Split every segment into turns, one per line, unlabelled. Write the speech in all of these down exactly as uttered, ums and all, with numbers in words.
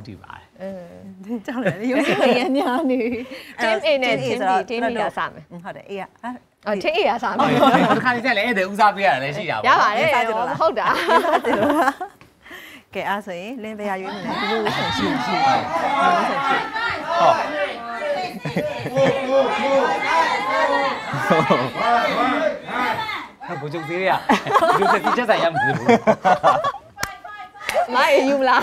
တည်ပါတယ်
အင်းကြောက်တယ်ရုပ်ရှင်ရန်ညာနေ team A နဲ့ team B team B ကစားမယ်
ဟုတ်တယ်အေးอ่ะ
အော် team A ကစားမယ်
ဒီခါလေးချက်လည်းအဲ့ဒါဦးစားပေးရတာလည်းရှိတာ
ပေါ့ရပါတယ်ဟုတ်တာ
ကဲအားဆိုရင်လင်းပေးရရွေးနေတယ်ဒီလိုဆက်ရှိရှိဟော
ဘုံကျုပ်သေးရဒီစက်တိချက်ဆိုင်ရမှာဘူး
မအေးယူမလား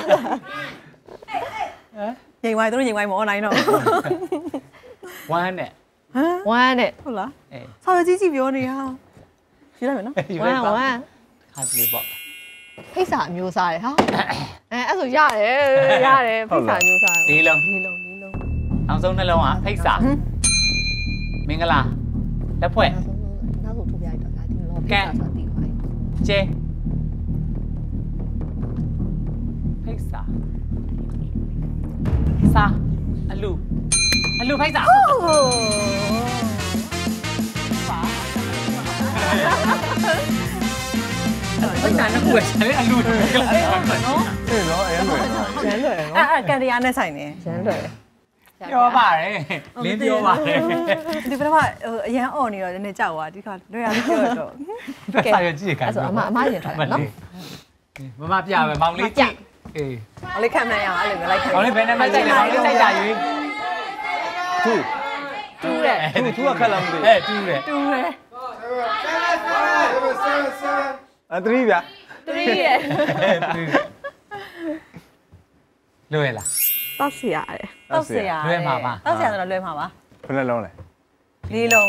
ဟမ်ငိမ်ဝိုင်းတို့ငိမ်ဝိုင်းမ online တော့
ဝမ်းနဲ့
ဟမ်ဝမ်းနဲ့
ဟုတ်လားအေးဆောင်းကြီးကြီးပြောနေဟာယူလိုက်မယ်နော်
ဝမ်းဝမ်း
ခါလေးပေါ့
ဖိတ်စာအမျိုးစားတယ်ဟာအဲအဲ့ဆိုရတယ်ရတယ်ဖိတ်စာအမျိုးစား
ဒီလုံး
ဒီလုံးဒီလုံး
နောက်ဆုံးနှလုံးอ่ะဖိတ်စာမင်္ဂလာလက်ဖွဲ့
နောက်ဆုံးထုတ်ပြလိုက်တော့ဒါဒီလောဖိတ်စာဆိုတည်သွားပြီ
ကျဲဖိတ်စာစာအလူအလူဖိတ်စာဖိတ်စာနှစ်ခုပဲရှာလေအလူနော်
အေးနော်အဲ့လိုရမ်းလွယ်နော်အဲ့ကန်တရားနဲ့ဆိုင်နေ
ရမ်းလွယ်
ပြောပါတယ်လင်းပြောပါတယ်
ဒီဘက်ကအရန်အော်နေတော့နည်းနည်းကြောက်သွားဒီခါလွယ်ရလေးပြောတော့
စာရကြည့်ခိုင်း
အဲ့ဆိုအမအမရင်ထားတယ်နော်
မမပြမယ်မောင်လေးကြည့်အေး
အလေးခံမရအောင်အဲ့လိုမျိုးလိုက်ခံ
မောင်လေးဘယ်နဲ့မှကြည့်လဲမောင်လေးစိုက်တာရွေး
တူ
တူတယ်
တူတူအခက်လာမသိ
အဲတူတယ်
တူတယ်အသရီးဗျာ
သရီးရဲ့
လွယ်လား
တောက်เสียရတယ်
တောက်เสีย
လွယ်မှာပါ
တောက်เสียဆိုတော့လွယ်မှာပါ
ဘယ်နှလုံးလဲ
လေးလုံး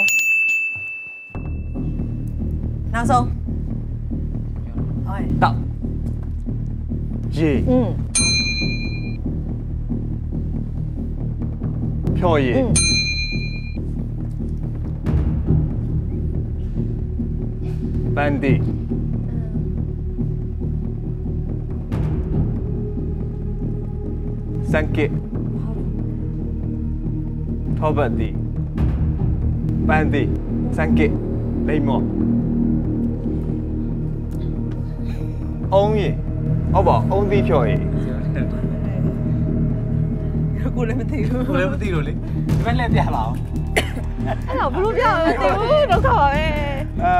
နောက်ဆုံး
ဟုတ်တောက်
ရေ
อืม
ဖြော်ရေပန်းတီစံကေထောပတ်တီပန်းတီစံကေလိမ္မောအုံးရေဟုတ်ပါအုံးသီးဖြော်ရေ
ကိုလည်းမသိဘူး
ကိုလည်းမသိလို့လေဒီဘက်လက်ပြပါအောင်
အဲ့တော့ဘလို့ပြမသိဘူးဒုက္ခပါပဲ
အာ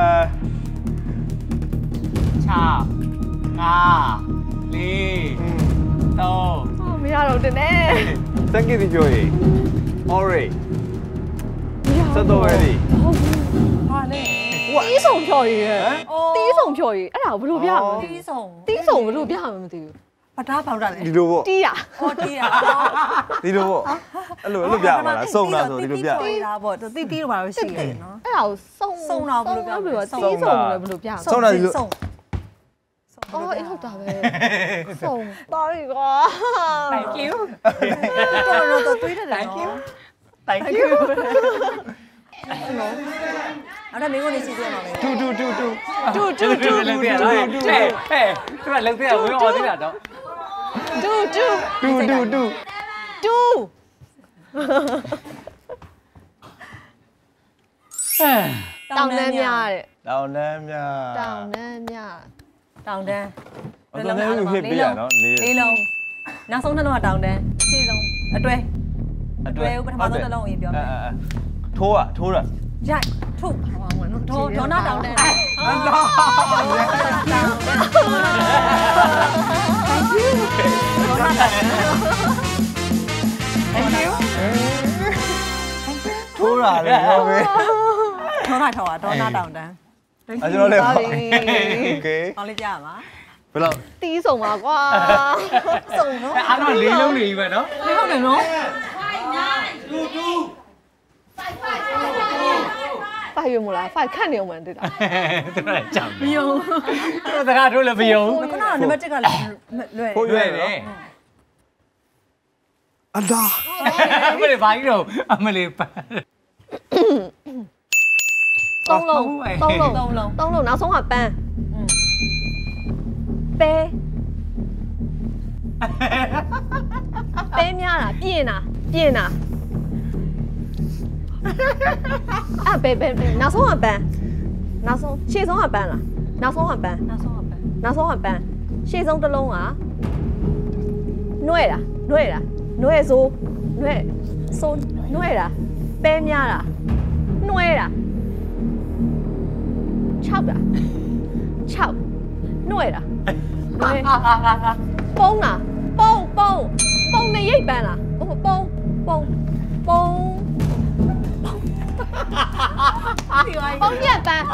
ချာငါလေးတော့
ဟောမရတော့တင်နဲ့
စံကေတီဖြော်ရေ orange စတော့ရည်
ဟာလေ
တီးဆုံဖြော်ရည်တီးဆုံဖြော်ရည်အဲ့ဒါဘလို့ပြမလဲ
တီးဆုံ
တီးဆုံဘလို့ပြမှာမသိဘူး
ပတားပေါက်တာလေ
ဒီလိုပေါ့
တီးရ
ဟောတီးရ
ဒီလိုပေါ့အဲ့လိုအဲ့လိုပြမှာလားစုံတာဆိုဒီလိုပြ
တီးတာပေါ့တီးတီးတော့ပါလို့ရှိရတယ်နော်
အဲ့ဒါကိုစုံ
စုံတော့ဘလို့ပြ
ပြီးတော့တီးဆုံလည်းဘလို့ပြ
စုံတာဒီလို
စုံ
အော်အဲ့ဟုတ်တာပဲစုံတော်ပြီကွာ
thank you
တော်တော်တော်တွေးတယ်နော်
thank you thank you
နော်အဲ့ဒါမင်းကိုနေစီပြမှာပဲ
တူတူတူတူ
တူတူတူ
လုံးပြရလားဟဲ့ဟဲ့သူကလုံးပြရဝင်အော်သေးတာတော့
တူတူ
တူတူတူ
တူတောင်တန်းများတဲ့
တောင်တန်းများ
တောင်တန်းများ
တောင်တန်း
ဘယ်လိုလဲဖြစ်ပြရနော်
လေးလုံးနောက်ဆုံးနှလုံးကတောင်တန်းရှေ့ဆုံးအတွဲအတွဲပထမဆုံးနှလုံးအရင်ပြောမယ်
ထိုးอ่ะထိုးတာ
ရိုက်ထုတ်ပါဝင်နော်ဒေါ်ဒေါ်နာတောင်တန်း
အလား
Thank you ဒေါ်နာတောင်တန်း Thank you
ထိုးတာလေပြောပဲ
ထောနာထောတာဒေါ်နာတောင်တန်း
အဲ့ကျွန်တော်လည်းပါโอเค
ဟောလေးပြရမှာ
ဘယ်လောက်
တီးဆုံပါကွာ
စုံနော်
အဲ့တော့လေးလုံးနေပြီပဲနော်
လေးဟုတ်တယ်နော်
တူတူ
ဖိုင်ရမလားဖိုင်ခန့်နေအောင်မှတွေ့တာ
သူကကြောက်
မယုံ
သူစကားတို့လည်းမယုံ
ခုနကနံပါတ်တစ်ကလည်းလွယ်
ဖို့ရွယ်တယ်အလား
အမလေးဘာကြီးတော့အမလေး
သုံးလုံးသုံးလုံး
သုံးလုံး
သုံးလုံးနောက်ဆုံးကပန်းပဲပဲများလားပြင်းတာပြင်းတာအဲ့ပဲပဲနောက်ဆုံးကပန်းနောက်ဆုံးရှေ့ဆုံးကပန်းလားနောက်ဆုံးကပန်း
နောက်ဆုံးကပန်း
နောက်ဆုံးကပန်းရှေ့ဆုံးတစ်လုံးကနှွဲ့တာနှွဲတာနှွဲဆိုနှွဲဆိုနှွဲတာပဲများတာနှွဲတာ၆တာ၆နှွဲတာနှွဲပုံးလားပုံးပုံးပုံးနဲ့ရိတ်ပန်းလားပုံးပုံးပုံးပုံးပုံးရက်ပန်း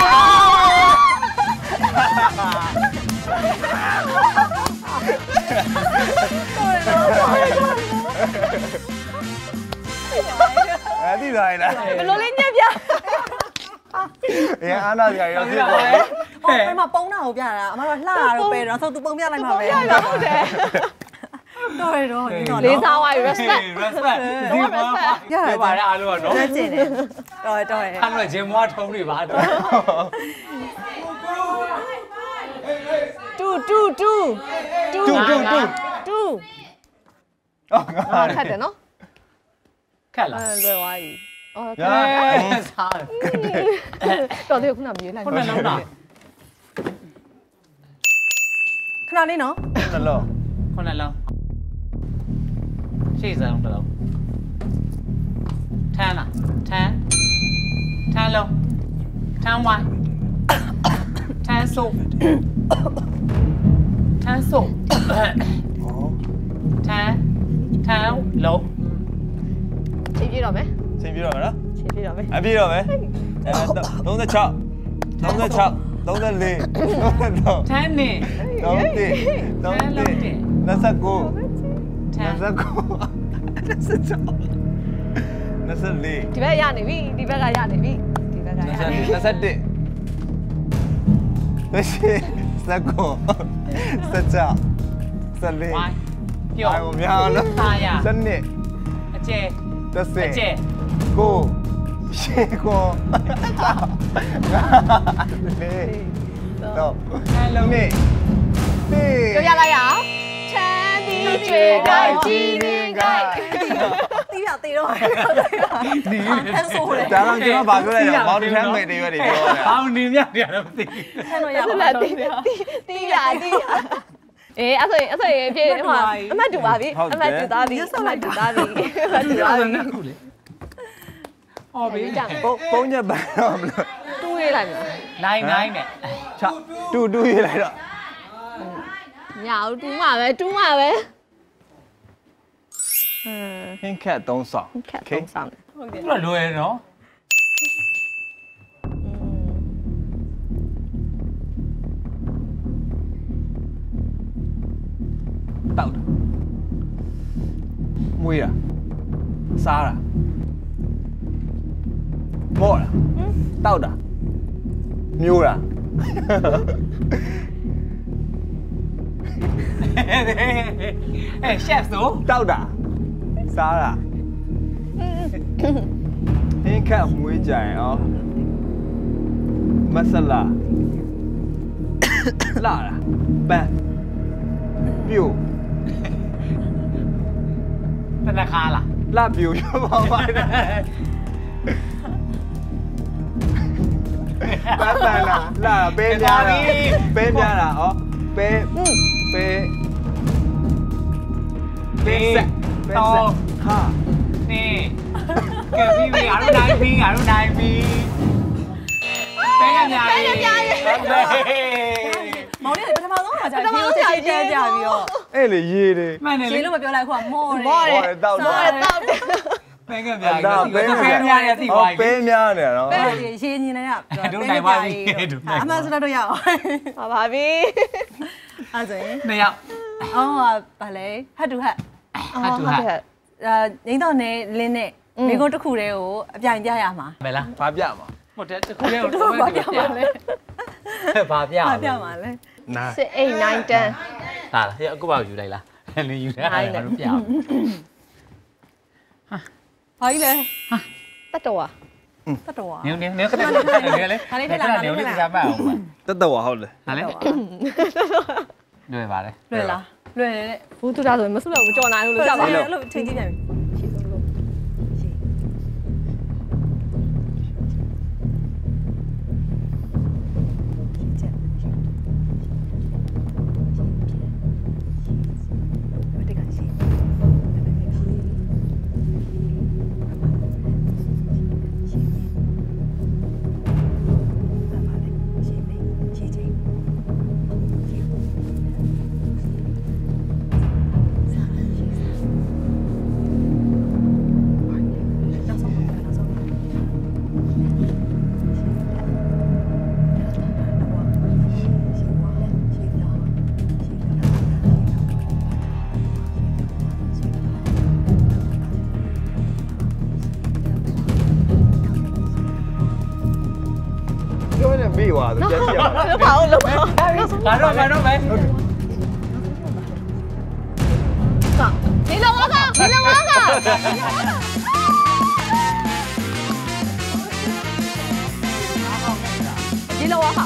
အဲ့ဒီတိုင်းလား
ဘယ်လိုလေးညက်ပြ
အရင်အားနာကြရဖြစ်သွား
ဟိုဘယ်မှာပုံးတာကိုပြတာအမတို့လှတာတော့ပဲတော့ဆိုသူပုံပြလိုက်မှာပဲ
ရပါဟုတ်တယ်
တော်ရတော့ဒီတော့
လေးစားဝိုင်း respect
respect ဒီမှာပါရအားလို့တော့
ကျကျင်တယ်တော်ရတော်ရ
အဲ့တော့ဂျင်မွားထုံးနေပါတော့
တူတူတူတူ
တူတူတူ
တူ
အော်ငါ
ခတ်တယ်နော်
ခက်လား
အဲလွယ်သွားပြီအော်
ညာ
စား
တော်သေးခုနမြေးလိုက်
ခုနလုံးလား
ခဏလေးနော်
နှလုံး
ခုနလုံးရှေ့စမ်းတစ်လုံးထမ်းလားထမ်းထမ်းလုံးထမ်းဝိုင်းထမ်းစုပ်ထမ်းစုပ်ထမ်းထမ်းလုံး
ချိန်ပြတော့မယ်
ချိန်ပြတော့မယ်နော်
ချိန်ပြတော့မယ်
အပြည့်တော့မယ်အဲ36 36 34 33
ထမ်းနေ
31 32 29
ထမ်း
29
ဒီဘက်ရနေပြီဒီဘက်ကရနေပြီဒီဘက်ကရနေပြီ
24 21 19
ဝိုင်းပြော
အိုင်များလို့
သားရ
စနစ်
အကျဲ
30
အကျဲ
ကိုရှေကိုလေးတော့
ထမ်းလုံး
နေတေး
ပြောရလိုက်ရအောင်ချမ်းဒီကျွေကိုက်ကြည်ရင်ကိုက်
တီးရတေးတော့
နေ
ဖက်ဆိုးတယ်
ဒါတော့ကျွန်တော်ဗာပြောလိုက်တာမော်ဒီထမ်းမေတွေပဲတွေပြောတယ်
ဘောင်းနေမြတ်တယ်တော့မသိ
ဆန်တော့ရ
ဆက်
ပါ
လက်
တော့
တီးတီးရတီးအေးအဲ့ဆိုရင်အဲ့ဆိုရင်အပြည့်ဟိုအမှတ်တူပါပြီအမှတ်တူသားပြီအမှတ်တူသားပြီအမှတ်တူ
ဘူး
သား
အဲ့
ပြီ
ဒါခုလေဟောဘေး
ပုံပုံညက်ပန်းတော့မလို့
တူးရေးလိုက်မယ်
နိုင်နိုင်နဲ့
ချတူတူရေးလိုက်တော့
ညာဦးတူးမှာပဲတူးမှာပဲအင်း
ဟင်းခက်သုံးဆောင်
ခက်သုံးဆောင်တယ်
ဟုတ်တယ်
သူကလွယ်နော်
တောက်တာမွေးတာစားတာမော့တာတောက်တာမျိုးတာ
အဲရှက်ဆို
တောက်တာစားတာဟင်းခက်မွေးကြရင်အော်မဆလာလာတာပန်းပြို
တနခါလား
လာပြိုရပါပါနဲ့ပန်းပန်းလာလာပဲများတာပဲများတာဩပဲပဲ
ဘေး
ပဲ
တော့
ဟာ
နေကဲပြီးပြီငါတို့နိုင်ပြီငါတို့နိုင်ပြီပဲရများပဲရများရေ
မောင်လေးပထမဆုံးခါကျရင်ဒီကိုချက်ချင်းကြပြီးတော့
အဲ့လေရေးတယ်
မှန်တယ်
ရေ
လေ
လို့မပြောလိုက်ခွာမော်တယ်
မော်တယ်
တောက်
မော်တယ်တောက်တယ်
ပဲကများရေပဲများရေသိပါ
ပဲ
ပြီ
များနေနော်
ပဲရေညင်နေရအမှန်စတော့ရအောင်
ပါပါပြီ
အဲ့ဆိုရင်
နှစ်ယောက်
အော်ဗာလေဟတ်တူဟတ်
ဟာတူဟာ
အာငိမ့်တော့နေလင်းနဲ့မိကုန်းတစ်ခုတည်းကိုအပြိုင်ပြရမှာ
မယ်လား
ဘာပြမှာ
ဟုတ်တယ်တခုလေးကို
တို့ဘာပြမှာလဲ
ဘာပြ
ဘာပြမှာလဲ
နာ
six eight nine ten
ဟာလားဟဲ့အခုပါယူလိုက်လားနင်ယူတယ်ငါတို့ပြအောင်
ဘာကြီးလဲ
တတ်တော်อ่ะ
တတ်တော်
နင်နင်နင်ကတည်းကနေလေနင်လေးစားမအောင်ပါ
တက်တော်ဟုတ်လေ
ဟာလေလွယ်ပါလေ
လွယ်လားလွယ်တယ်
ဘူးတူတာဆိုရင်မစွလို့မကြော်နိုင်ဘူးလို့ကြောက်ပါ
အဲ့လိုချိန်ကြည့်ပြန်ပြီ
ရှင်းဆုံးလို့
ဒီကရှိ
လုပ်ပါဦးလုပ်ပါဦး
ဘာတော့ဘာတော့ပဲ
ဒီလိုဝါကဒီလိုဝါကဒီလိုဝါက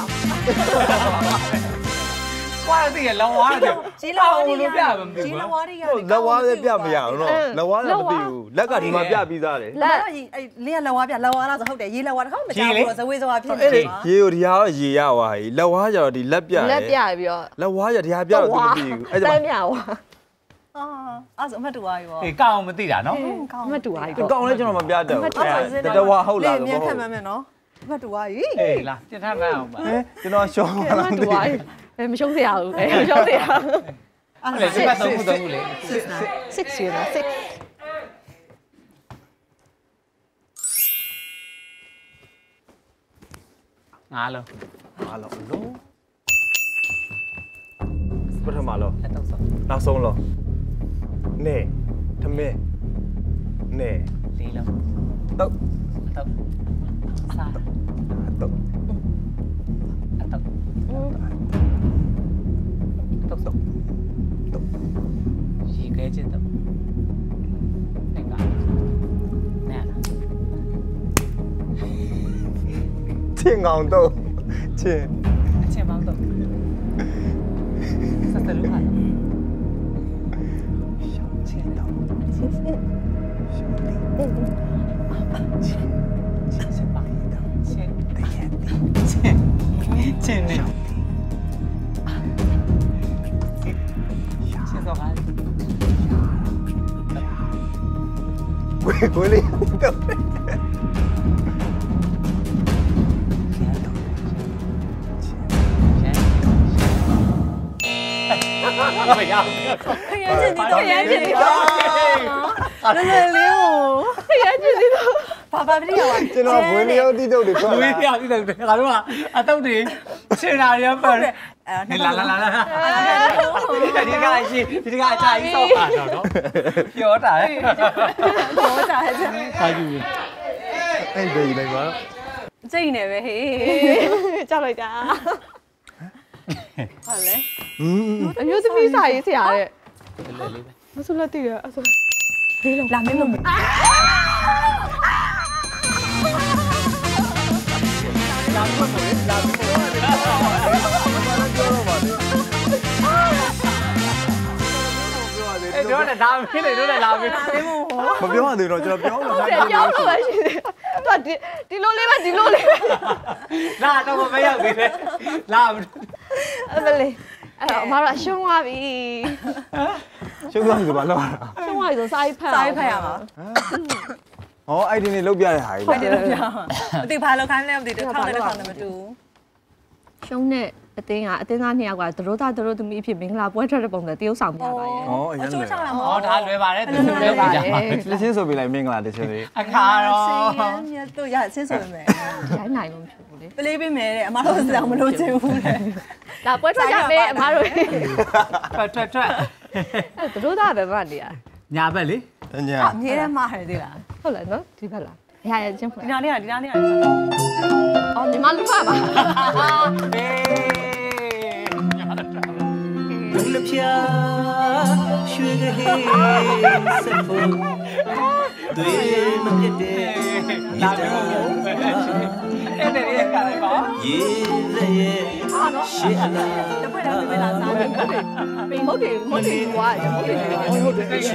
ကွာသိရလောဝါတယ်ကြီးလောဝါလို့ပြမပြီး
ကြီး
ဘူး
လဝါးတွေက
လက်ဝါးလည်းပြမရအောင်နော်လက်ဝါးလည်းမသိဘူးလက်ကဒီမှာပြပြီးသားတယ်
လက်အဲ့လင်းကလဝါးပြလဝါးလားဆိုဟုတ်တယ်ရေးလဝါးတစ်ခါမကြောက်ဘူးဇဝေးဇဝါးဖြစ်နေ
အဲ့
တယ်
ဒီရေကိုဒီဟာကရေရသွားပြီလက်ဝါးကျတော့ဒီလက်ပြ
လက်ပြပြီးတော့
လက်ဝါးကျဒီဟာပြတော့သူမသိဘူးအဲ့ဒါ
တမ်းမြဝါ
အာအဲ့ဆိုအမှတ်တူသွားပြီပေါ့
အေးကောင်းမသိတာနော်
မတူပါဘူး
ဒီကောင်လည်းကျွန်တော်မပြတတ်ဘူးတဝါဟုတ်လား
မြ
တော့
င်ခံမှန်းမယ်နော်အမှတ်တူသွားပြီ
အေးလာပြတ်ထမ်းမအောင်ပါ
ကျွန်တော်ရှောင်းလာ
မတူပါဘူးအဲမရှုံးစရာဘူးအဲမရှုံးစရာ
အဲ့လေဒီဘက်သုံးခုသုံးခုလေ
six ရယ် six
ငါလုံး
အားလုံးလုံးပထမလုံး
အတော့ဆုံး
နောက်ဆုံးလုံးနေသမင်းနေ
လေးလုံး
တော့
အတော့စား
တော့
အတော့တော့တော့ရေခဲချစ်တော့နေကနဲလား
ချင်းအောင်တော့ချင်း
အချင်းပေါင်းတော့စက်တလူဟာချင်းတော့ချင်းချင်းပါချင်းတကယ်ချင်းချင်းနေချင်းတော့ဟာ
ကိုကိုလေးတော့
မရဘူး
ခရမ်းချင်ဒီတော့ခရမ်းချင်ဒီတော့လဲလဲလေးကို
ခရမ်းချင်ဒီတော့
ဘာဘာပြရပါ
ကျွန်တော်ဘွေးလျောတိတုတ်တွေခေါ်
ဝေးပြပြီးတော့ငါတို့ကအတုတ်တွေချင်တာရပါလေလာလာလာလာဒီကအရှိဒီကအချာကြီးဆောက်ပါတော့နော်ပြောတာလေ
ဘောကြဟဲ့ချင်
ဟာယူ
အဲ့ဒီလိုက်ပါ
ကျိတ်နေပဲဟေး
ကြောက်လိုက်တာ
ဟာလဲ
อืม
အမျိုးသမီးစာရေးဆရာတဲ့
လေးလေးပဲ
မဆိုလက်တည်ရအဆို
လာမင်းလို့
လာဖို့လေလာဖို့အဲ့တော့ဒါမင်းတွေတို့လည်းလာပြီ
မပြောရသေးတော့ကျွန်တော်ပြောလို့
တယ်ပြောလို့ပဲရှိတယ်သူကဒီဒီလိုလေးပဲဒီလိုလေးပဲ
လာတော့မရောက်သေးတယ်လာ
အမလေးအဲ့တော့အမတို့ရှုံးသွားပြီ
ရှုပ်သွားပြီဆိုဘာလုပ်ရတာ
ရှုံးသွားပြီဆိုစာရေးဖတ်
စာရေးဖတ်ရမှာ
ဟောအဲ့ဒီနေလောက်ပြတဲ့ဟာကြီး
ဟုတ်တယ်လို့ပြောမှာမသိဘာလို့ခိုင်းလဲမသိတယ်ထောက်တဲ့ထောက်တယ်မတူ
ရှုံးတဲ့အတင်းကအတင်းသားနှစ်ယောက်ကသတို့သားသတို့သမီးအဖြစ်မင်္ဂလာပွဲထွက်တဲ့ပုံစံတရုပ်ဆောင်ပြပါရဲ့
ဟောအရင်
အချိုးချလာမှာ
ဟောဒါလွယ်ပါတယ်သူလွယ်ပါကြပါ
လက်ချင်းဆိုပြလိုက်မင်္ဂလာတချင်လေး
အခါတော့
မြတ်တို့ရဆင်းဆိုမယ်
ရိုင်းနိုင်လို့မဖြစ်ဘူးလေ
ပလေးပေးမယ်တဲ့အမတို့စအောင်မလို့ချင်ဘူးတဲ့
ဒါပွဲထွက်ကြမယ်အမတို့
ထွက်ထွက်ထွက်
အဲ့သတို့သားပဲမနေရ
ညာဘက်လေ
ည
အမြဲတမ်းမှားတယ်သေးလား
ဟုတ်လားနော်ဒီဘက်လားရရချင်းဖွင့်
ဒီနားလေးကဒီနားလေးက
အော်ဒီမှာလူဖတ်ပါ
အေးညာတော့
လူလျာရွှေကဟေးစဖို့တွေ့မပြတဲ့
လာပြီအဲ့ဒါလေးကလည်းပါ
ရေရဲ့ရှေ့အလား
တပွေလာတပွေလာစားတယ်
မဟုတ်တယ်မဟုတ်တယ်ကွာမဟုတ်တယ်ဟုတ်တယ်
တွေ့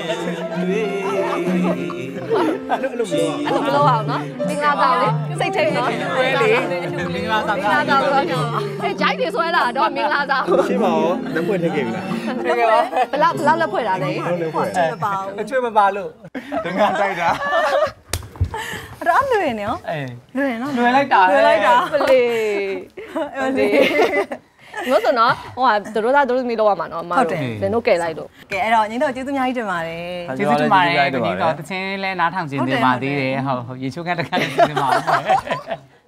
အဲ့လိုမလုပ်အောင်နော်မင်္ဂလာဆောင်လေစိတ်ထိတ်နော်
ဝဲလေမင်္ဂလာဆောင်
မင်္ဂလာဆောင်ဆိုတော့အဲဂျိုက်တွေဆွဲလာတော့မင်္ဂလာဆောင်
ရှင်းပါဦးလက်ဖွဲ့ထည့်ခဲ့ပြီလား
တကယ်ပါ
ဘလောက်ဘလောက်လက်ဖွဲ့တာလဲ
ဟုတ်လက်ဖွဲ့
မပါဘူး
အချွေမပါလို့
တငါတိုက်တာ
အဲ့တော့လွယ်နေနော်
အေး
လွယ်နော်
လွယ်လိုက်တာ
လွယ်လိုက်တာ
ပလေ
အဲ့ဒီ
လို့ဆိုတော့ဟိုကတို့သားတို့သမီးလောက်ရမှာနော်အမတို့လင်းတို့ကယ်လိုက်လို့
ကဲအဲ့တော့ညီတို့ကျေးဇူးအများကြီးတင်ပါတယ်
ကျေးဇူးတင်ပါတယ်ကိုကြီးတော့တချင်းလဲနားထောင်ခြင်းတင်ပါသေးတယ်ဟုတ်ဟုတ်ရေချိုးခန့်တစ်ခါတင်ပါဦး